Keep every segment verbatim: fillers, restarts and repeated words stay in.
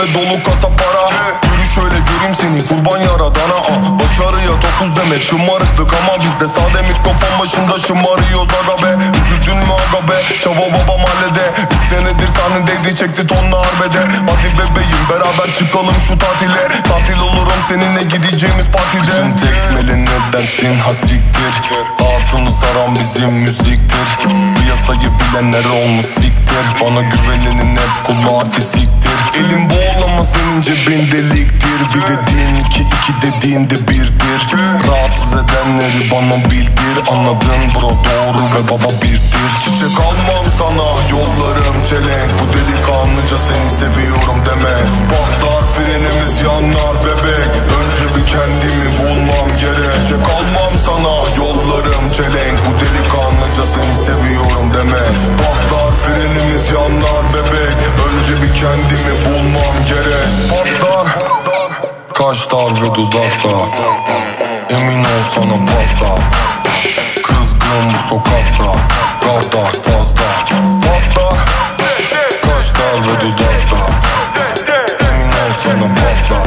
dolu kasa para. Yürü şöyle göreyim seni kurban yaradana. ah. Başarıya dokuz demek şımarıklık ama bizde sade mikrofon başında şımarıyoruz aga be. Üzüldün mü aga be? Çava baba mahallede. Üç senedir sahnedeydi çekti tonla harbede. Hadi bebeğim beraber çıkalım şu tatile. Tatil olurum seninle gideceğimiz partide. Bizim tekmeli ne dersin ha siktir. Altını saran bizim müziktir. Piyasayı bilenler olmuş siktir. Bana güvenenin hep kulağı kesiktir. Elim bağlama senin cebin deliktir. Bir dediğin iki, iki dediğin de birdir. Rahatsız edenleri bana bildir. Anladın bro doğru ve baba birdir. Çiçek almam sana yollarım çelenk. Bu delikanlıca seni seviyorum deme. Patlar frenimiz yanar bebek. Önce bir kendimi bulmam gerek. Çiçek almam sana yollarım çelenk. Bu delikanlıca seni seviyorum deme. Patlar frenimiz yanar bebek. Önce bir kendimi bulmam gerek. Patlar kaşlar ve dudakla. Emin ol sana patla. Kızgın bu sokakta. Kadar fazla. Patlar kaşlar ve dudakla. Emin ol sana patla.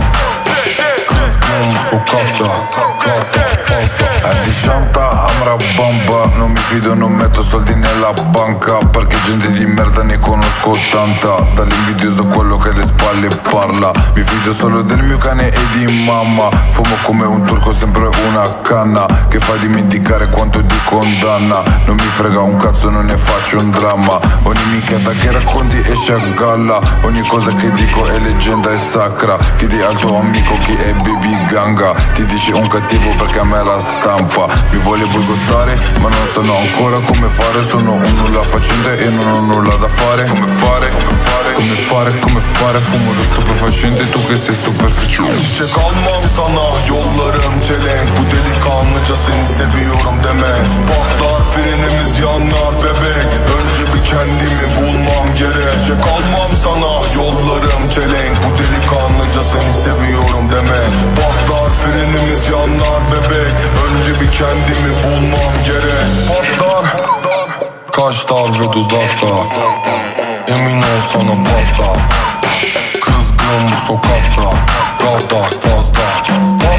Kızgın bu sokakta. Kadar fazla. Anti Shanta, Amra Bamba. Non mi fido, non metto soldi nella banca. Perché gente di merda ne conosco tanta. Dall'invidioso quello che alle spalle parla. Mi fido solo del mio cane e di mamma. Fumo come un turco, sempre una canna che fa dimenticare quanto di condanna. Non mi frega un cazzo, non ne faccio un dramma. Ogni minchiata che racconti esce a galla. Ogni cosa che dico è leggenda e sacra. Chiedi al tuo amico chi è Baby Ganga. Ti dice un cattivo perché a me la stampa. Mi vuole boicottare ma non sanno ancora come fare. Sono un nulla facente e non ho nulla da fare. Come fare, come fare, come fare, come fare. Fumo lo stupefacente tu che sei superficiale. Çiçek almam sana yollarım çelenk. Bu delikanlıca seni seviyorum deme. Patlar frenimiz yanar bebek. Önce bir kendimi bulmam gerek. Çiçek almam sana yollarım çelenk. Bu delikanlıca seni seviyorum deme. Patlar frenimiz yanar bebek. Önce bir kendimi bulmam gerek. Patlar kaşlar ve dudakla. Emin ol sana patla. Kızgın bu sokakta. Kadar fazla.